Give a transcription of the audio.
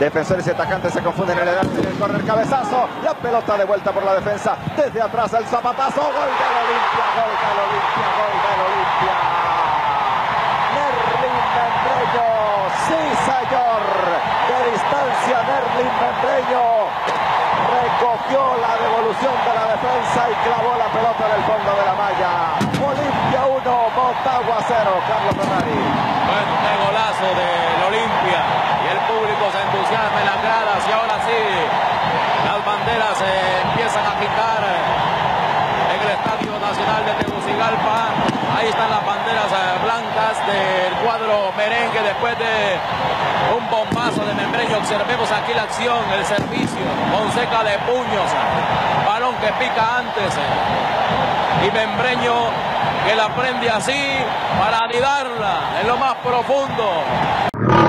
Defensores y atacantes se confunden en el corner, cabezazo, la pelota de vuelta por la defensa, desde atrás el zapatazo, gol del Olimpia, gol del Olimpia, gol del Olimpia. Nerlin Membreño, sí señor, de distancia Nerlin Membreño recogió la devolución de la defensa y clavó la pelota en el fondo de la malla. Olimpia 1, Motagua 0, Carlos Ferrari. Bueno, qué golazo del Olimpia y el público se entusiasma en las gradas y ahora sí, las banderas se empiezan a agitar en el Estadio Nacional de Tegucigalpa. Ahí están las banderas blancas del cuadro merengue después de un bombazo de Membreño. Observemos aquí la acción, el servicio, Fonseca de puños, balón que pica antes y Membreño que la prende así para anidarla en lo más profundo.